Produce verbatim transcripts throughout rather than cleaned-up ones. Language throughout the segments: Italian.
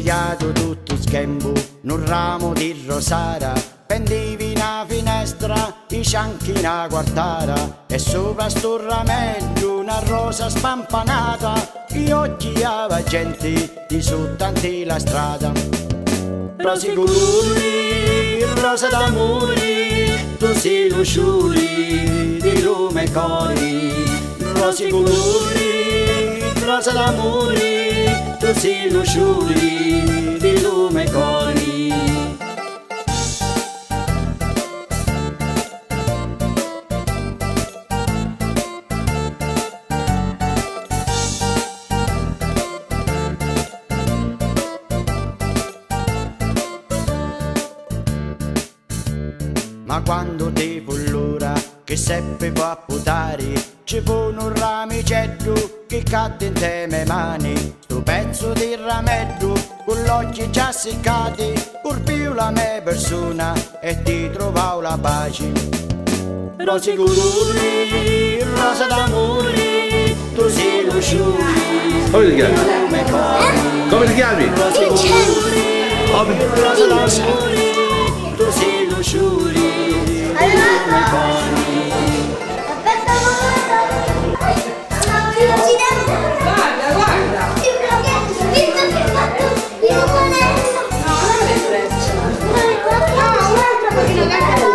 pigliato tutto schembo in un ramo di rosara, pendivi una finestra, i cianchi una guardara, e sopra sto ramello una rosa spampanata, gli occhi alla gente di su tanti la strada. Rosi colori, rosa d'amore, tu sei luciuri di lume cori. Rosi colori, rosa d'amore, tu sei luciuri di lume cori. Ma quando ti fu l'ora che seppe può apputare, ci fu un ramicetto che cadde in te me mani. Sto pezzo di rametto con gli occhi già seccati, pur più la mia persona e ti trovavo la pace. Rosi colori, rosa d'amore, tu sei luciuri. Come ti chiami? Come ti chiami? Rosi colori, rosa d'amore, tu sei luciuri. Guarda, guarda! Visto che ho fatto il monello! No, non è freccia! No, un'altra bambina che ha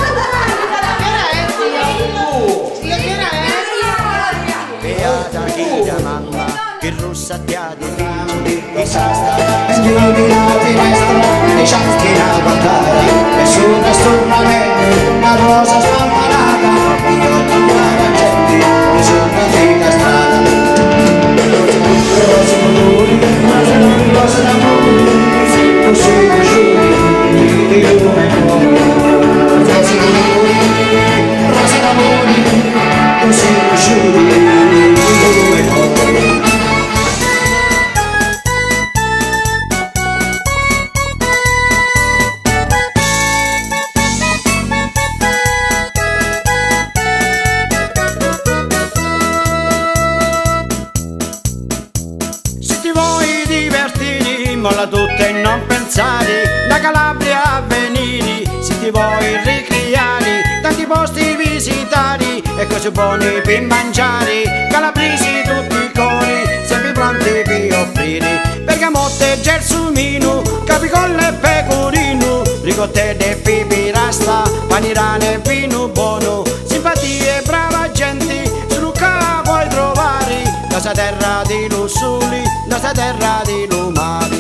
beata chi da mamma, che rossa ti ha di figli, che sa sta scrivi la finestra, e ciaschi la guardare, e su questo rametto una rosa spampanata, gli occhi alla gente, che sono di la strada. Rosa colori, rosa d'amore, tu sei luciuri di lume cori. Rosa colori, rosa d'amore, tu sei luciuri di lume cori. Molla tutto e non pensare, da Calabria a Venini, se ti vuoi ricreare, tanti posti visitare e cose buone per mangiare, calabresi tutti i cori, sempre pronti per offrire, bergamotte, gelsomino, capicolle e pecorino, ricotte e pipirasta, panirane e vino buono, simpatie e brava gente, sulla puoi trovare, nostra terra di lussuli, nostra terra di lumari.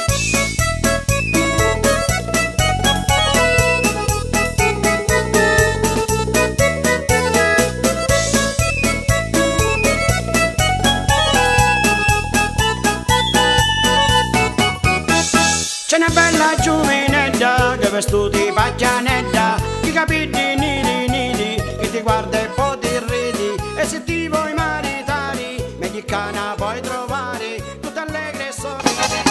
C'è una bella giovinetta che vestuti pacchianetta, che capiti nidi nidi, che ti guarda e poi ti ridi, e se ti vuoi maritare, mexicana puoi trovare, tutta allegre e sorridente.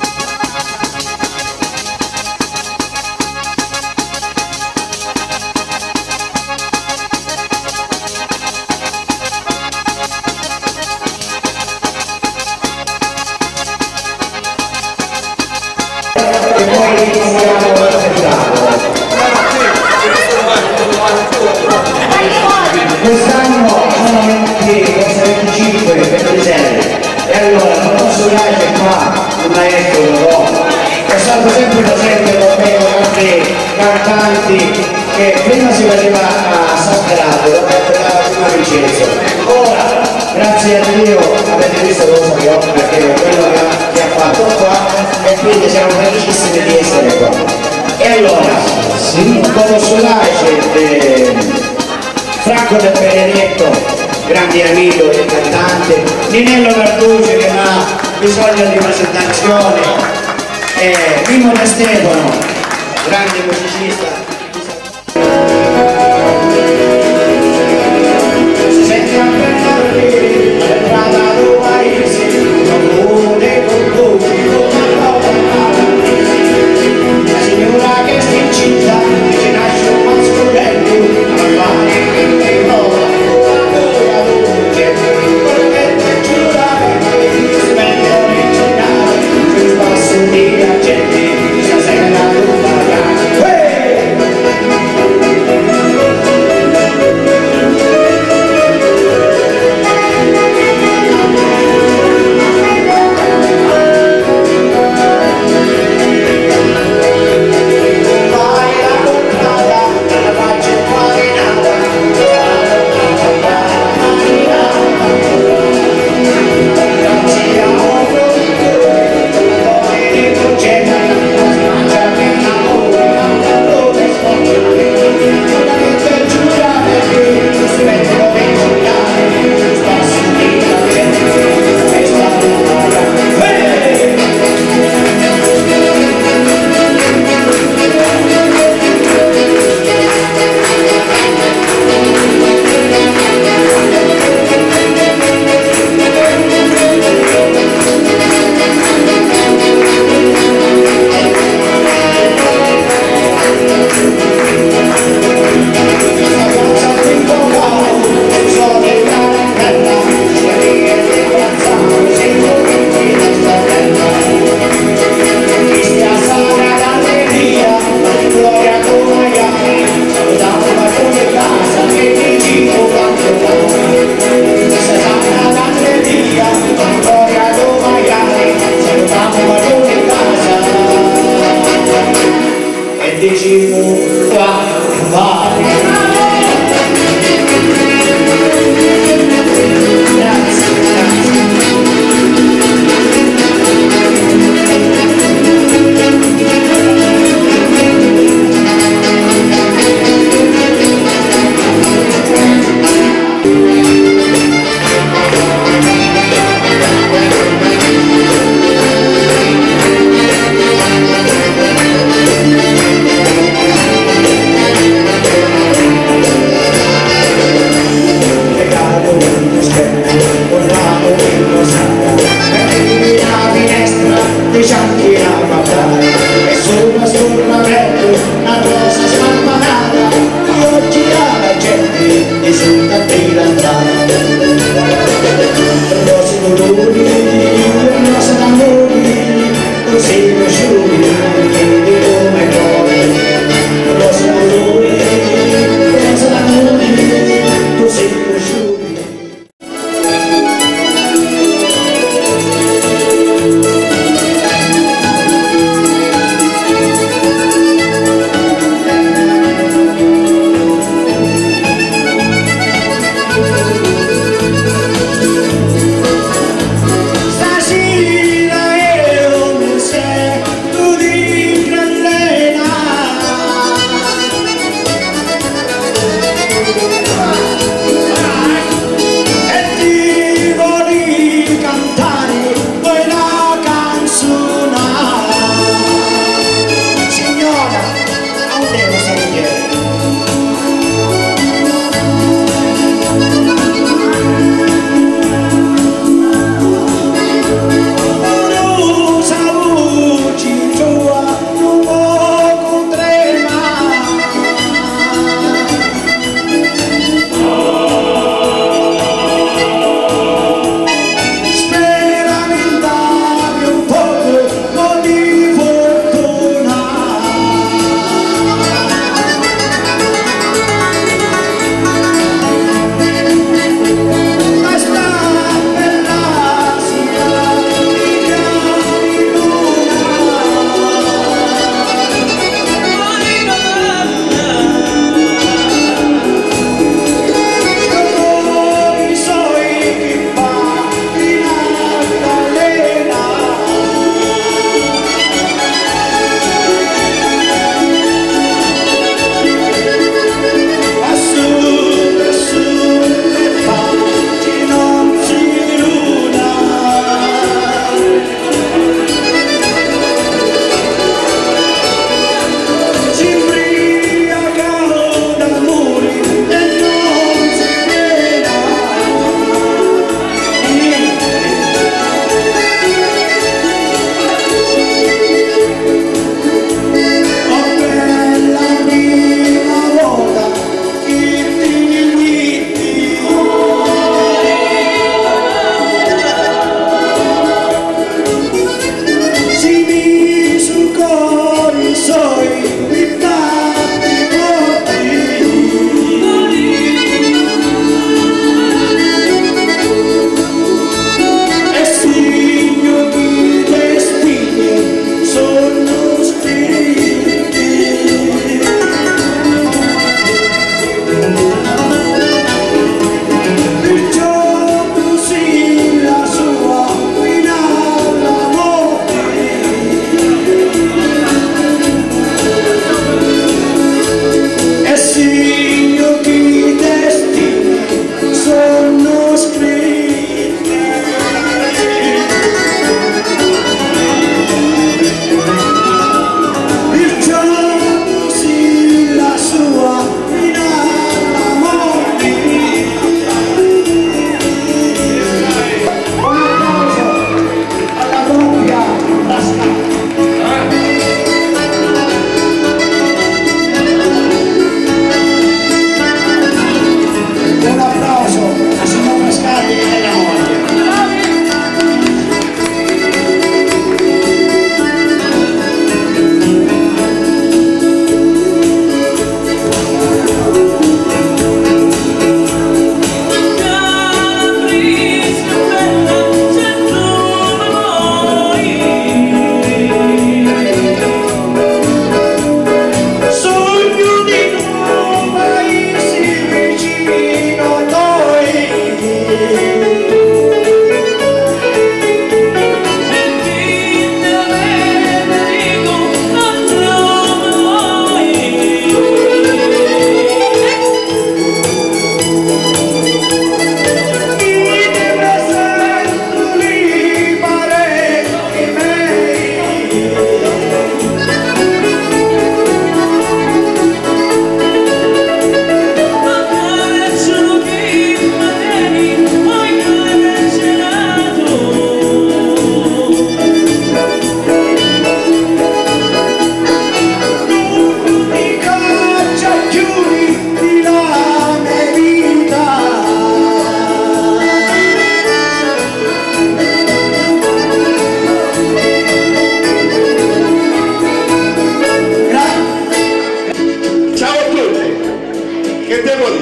Quest'anno sono venuti venticinque, ventisei e allora non posso lasciare qua un maestro però è stato sempre presente con me con altri cantanti che prima si faceva a Sasperato, dopo aspettava prima Vincenzo. Ora, grazie a Dio, avete visto cosa che ho, perché quello che ha, che ha fatto qua e quindi siamo felicissimi di essere qua. E allora, sì, un po' solare c'è Franco Del Benedetto, grande amico e cantante, Ninello Carducci che ha bisogno di presentazione, e Mimmo De Stefano, grande musicista. Si sente a Bernardi, la strada do paese, comune con tutti, la signora che sta in città, ci nasce un mascoletto, alla fare che trova, la luce, quello che ti giura, si mette originale, ci spassa di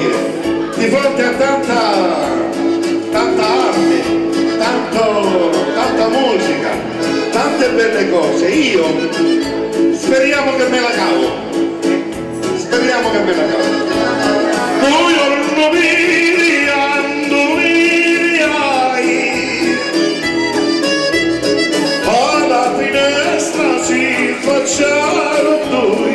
dire, di fronte a tanta, tanta arte, tanto, tanta musica, tante belle cose, io speriamo che me la cavo, speriamo che me la cavo. Buongiorno Miriam, Miriam, alla finestra si facciarono due.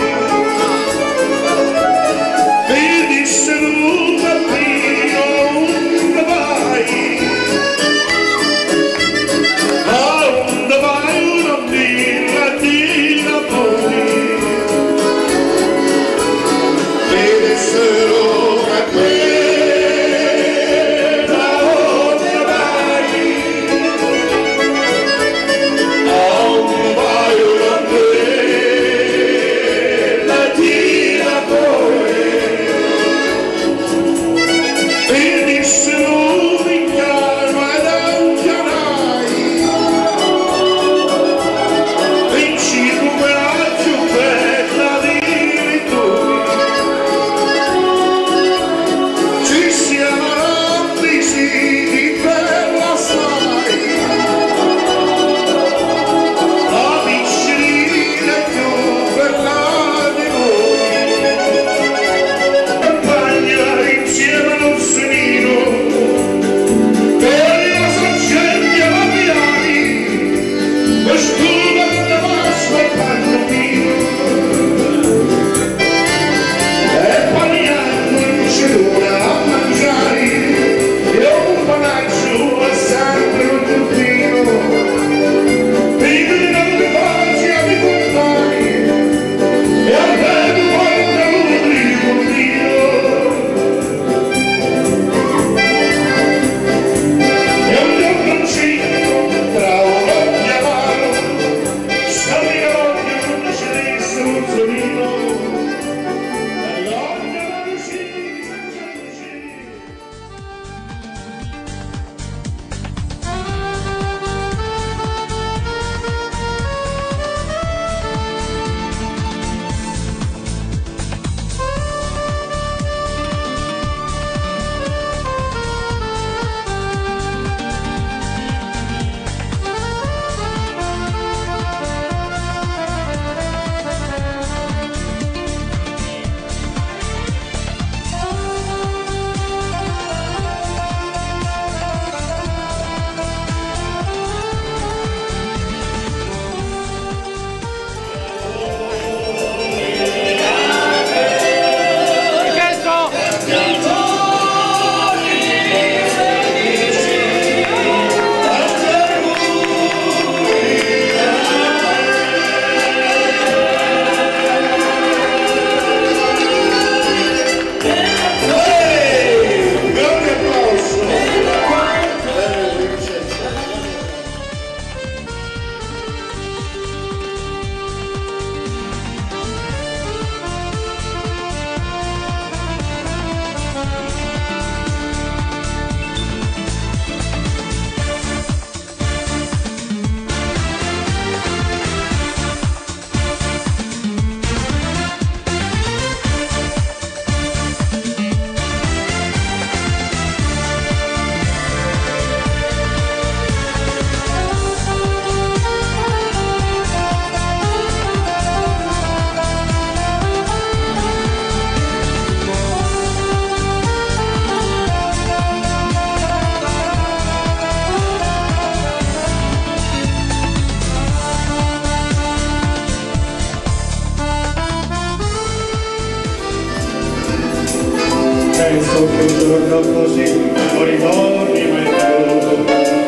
penso che un giorno così non ritorni mai più.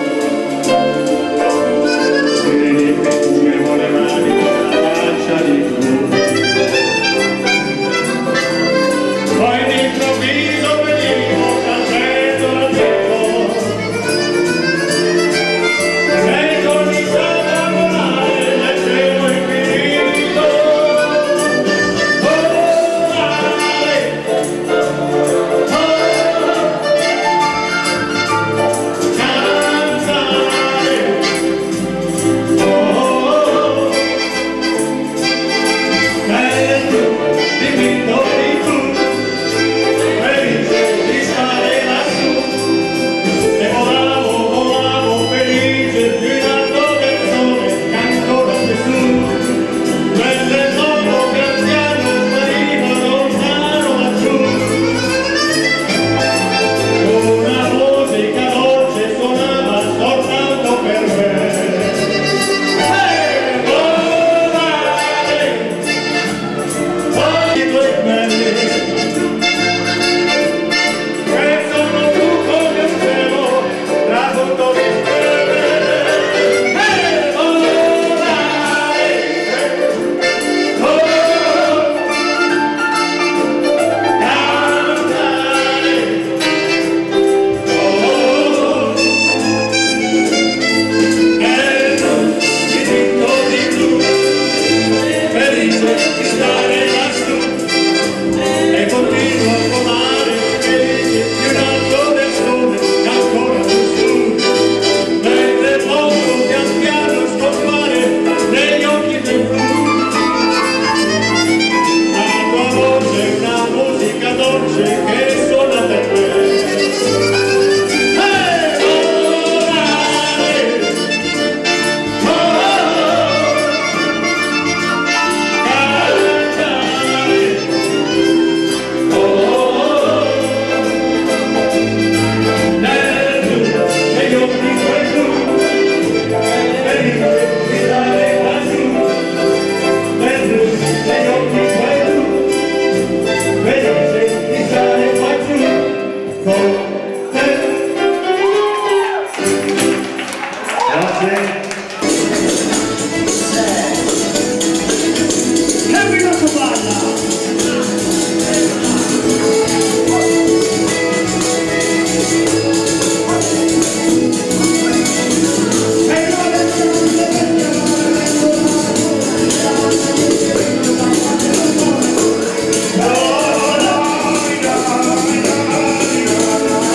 Se mi pingevo le mani con la faccia di tu, poi d'improvviso venivo cacendo la tempo, e cominciavo a volare nel cielo infinito. Volare, Oh,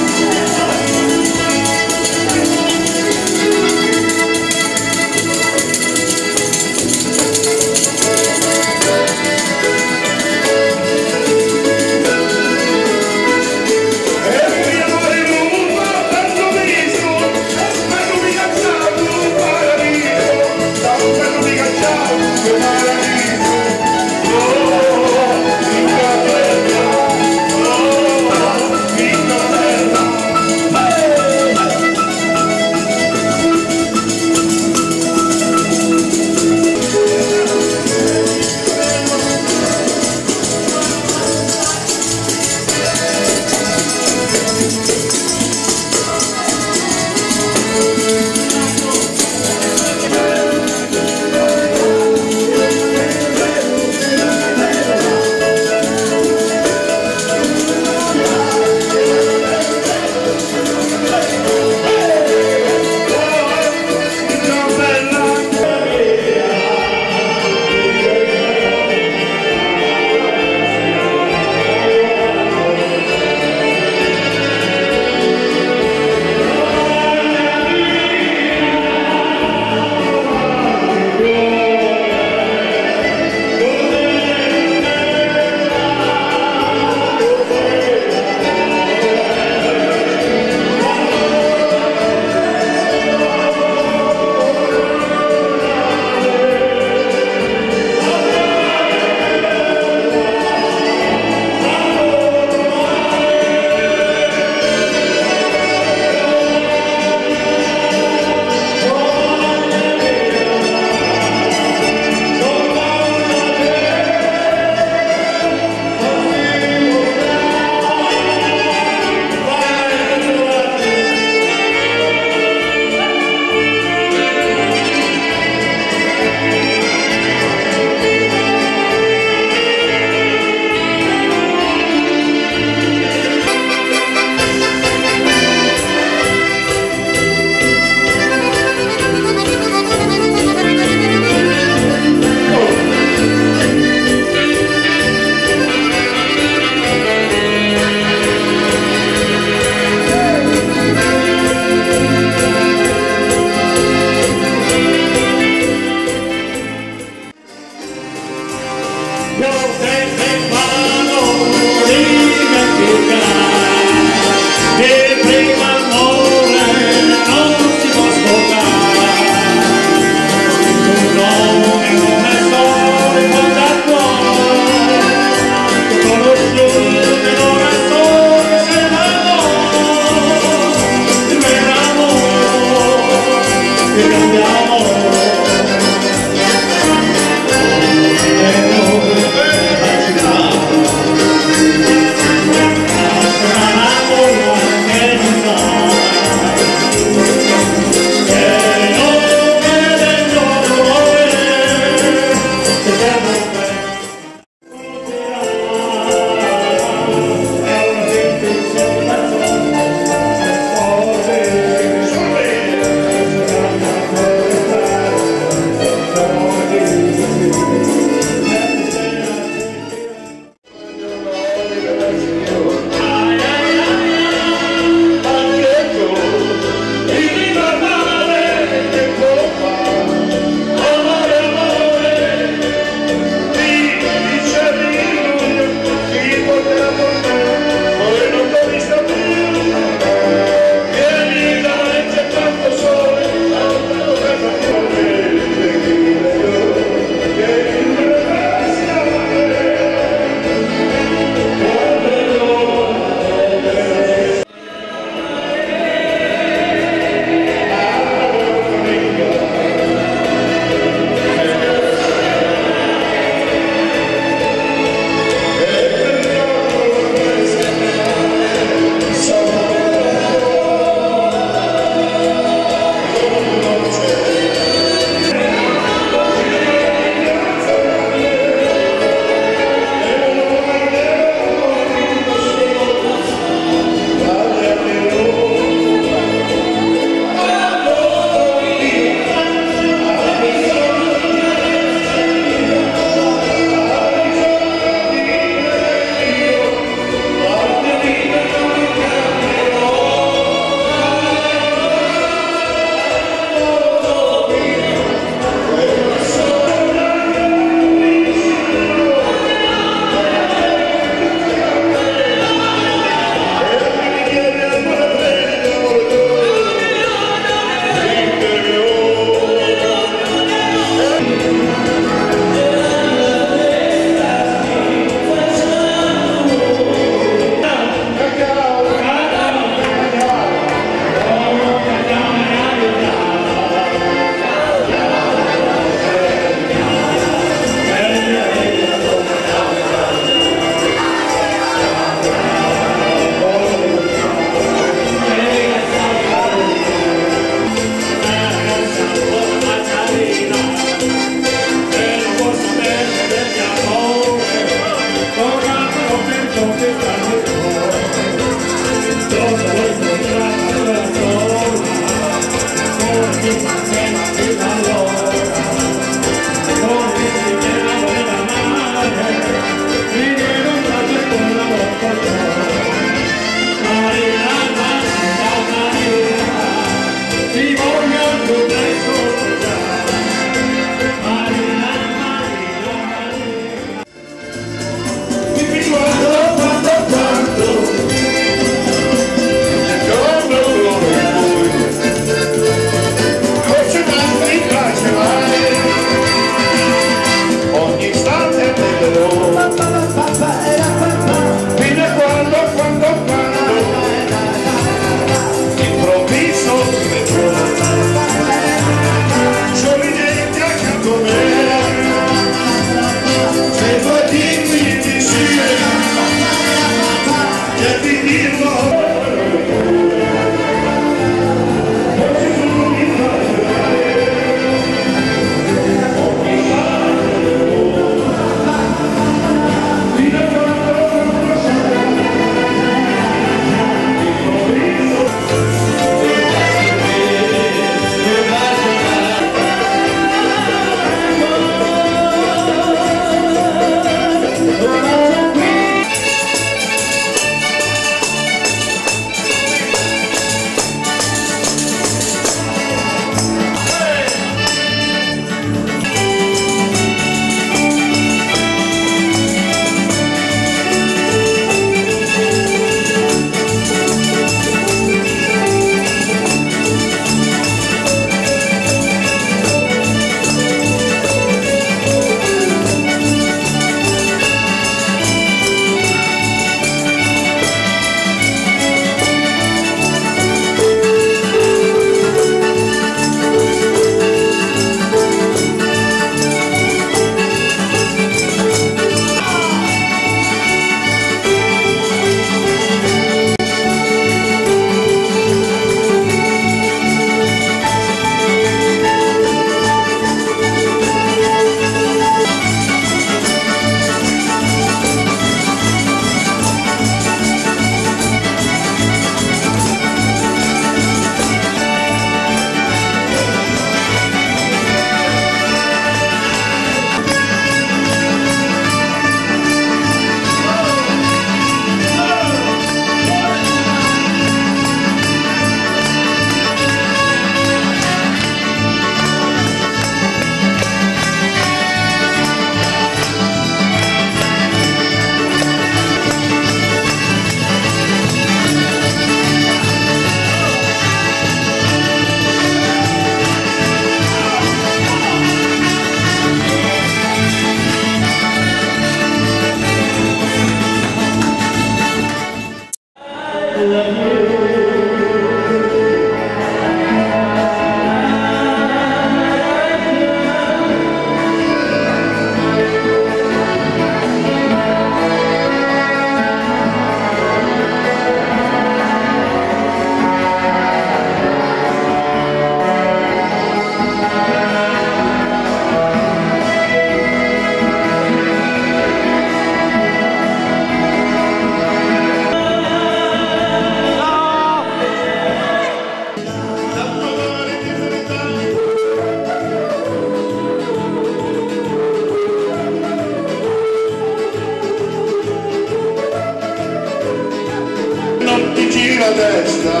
la testa,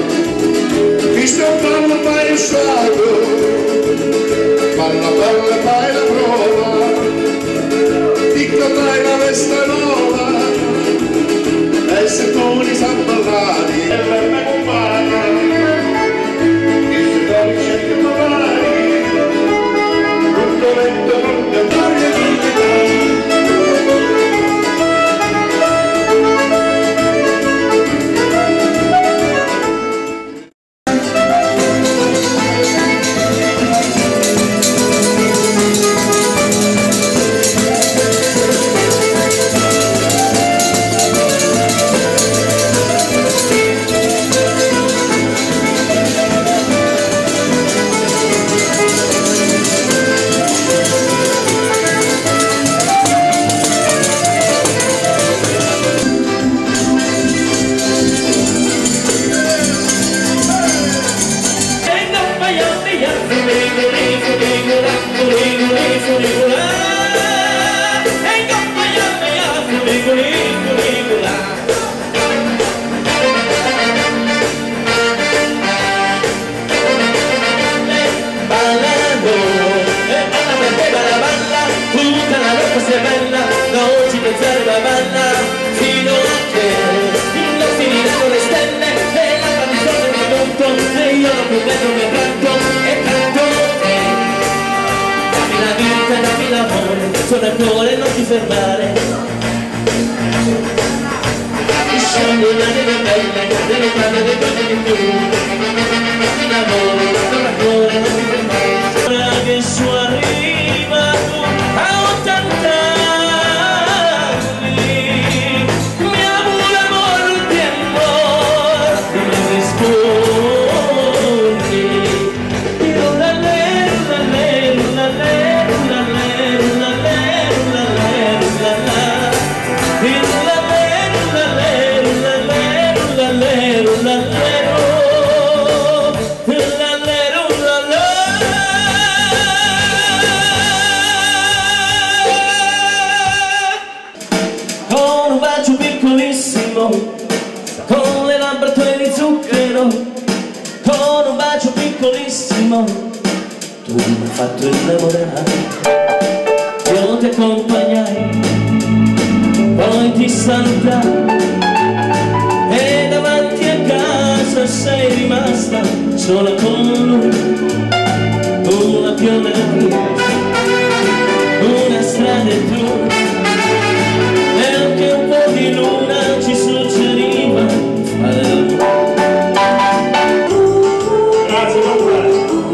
mi sto fanno mai stato, balla balla fai la prova, dico dai la vesta nuova, e se tu li sa ballare, e per me compagna, e se dolce che parlare, tutto lento non ti andare a vita. Suonatore, non ti fermare, scendi una neve bella, delle mani dei giorni di più, l'amore, suonatore, non ti fermare. Ora che su arriva tu a ottanta anni, mi amo l'amore il tempo, mi rispondi, io la lero, la lero, la lero, la lero, la con un bacio piccolissimo, con le labbra tue di zucchero, con un bacio piccolissimo, tu mi hai fatto innamorare, io ti accompagnai, poi ti salutai, e davanti a casa sei rimasta sola con lui, una pioneria, una strada e tu, e anche un po' di luna ci suggeriva fare l'amore. Grazie, papà.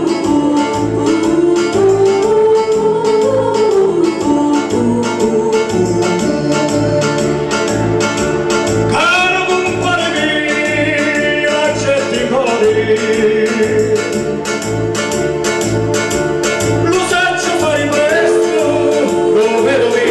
Caro compare mio, accetti i cori, lo saccio fai presto, lo vedo bene.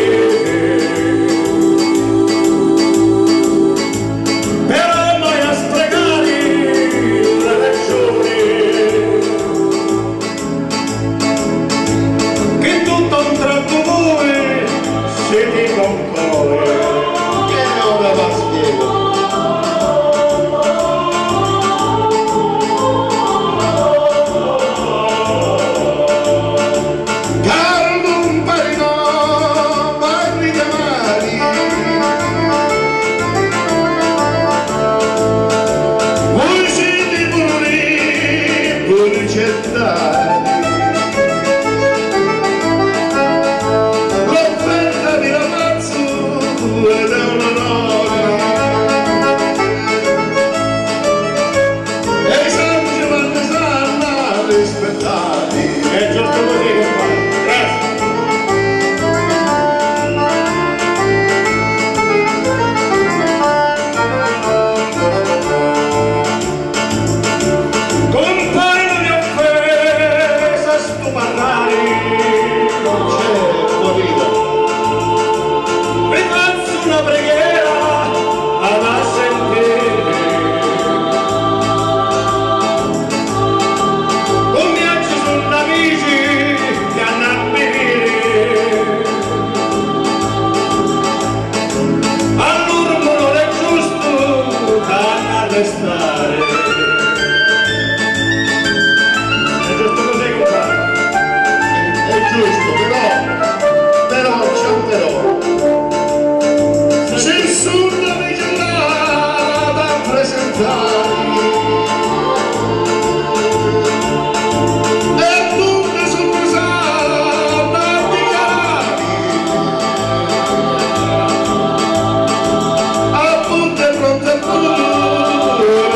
L'offerta di ragazzo ed è un onore, e i santi vanno sanno rispettati, è giusto così, compagno. Grazie. Oh,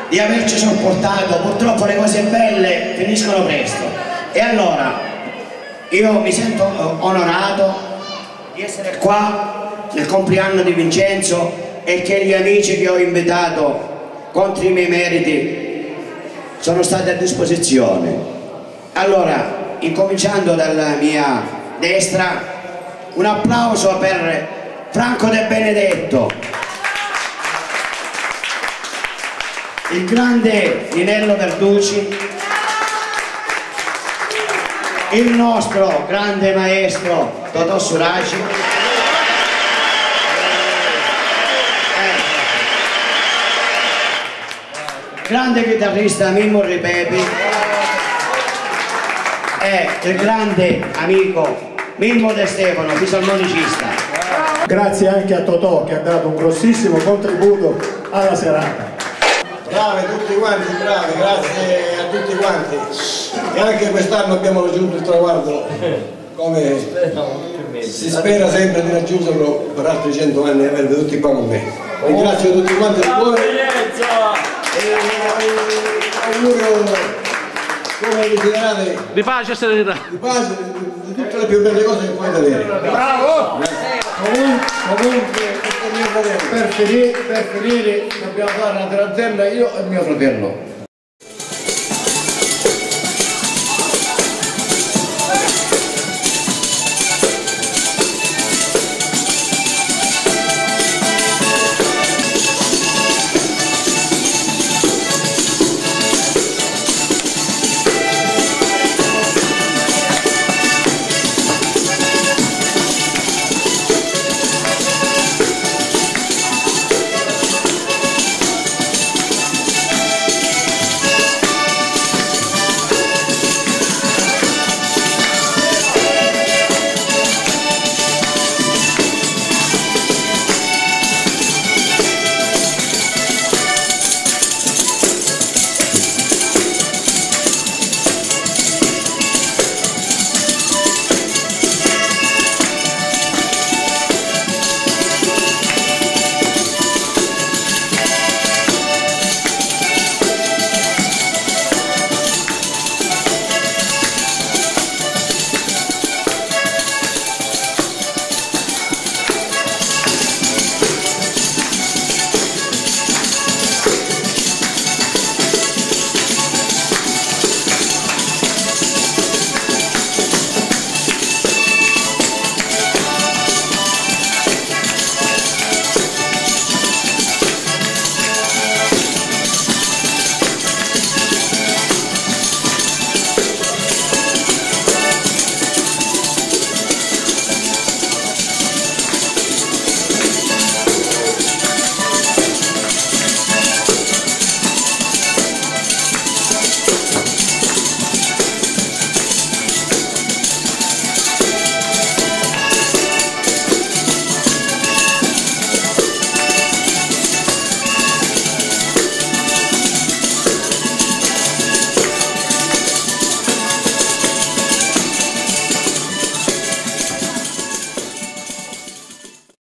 di averci sopportato. Purtroppo le cose belle finiscono presto. E allora io mi sento onorato di essere qua nel compleanno di Vincenzo e che gli amici che ho invitato contro i miei meriti sono stati a disposizione. Allora, incominciando dalla mia destra, un applauso per Franco De Benedetto, il grande Ninello Verducci, il nostro grande maestro Totò Suraci, grande chitarrista Mimmo Ripepi e il grande amico Mimmo De Stefano, fisarmonicista. Grazie anche a Totò che ha dato un grossissimo contributo alla serata. Bravi tutti quanti, bravi, grazie a tutti quanti. E anche quest'anno abbiamo raggiunto il traguardo, come si spera sempre di raggiungerlo per altri cento anni e avervi tutti qua con me. Ringrazio tutti quanti di cuore e auguro, come desiderate, Di pace e serenità. di pace, di tutte le più belle cose che potete avere. Bravo! Comunque, comunque per, finire, per finire dobbiamo fare una trazzella io e mio fratello.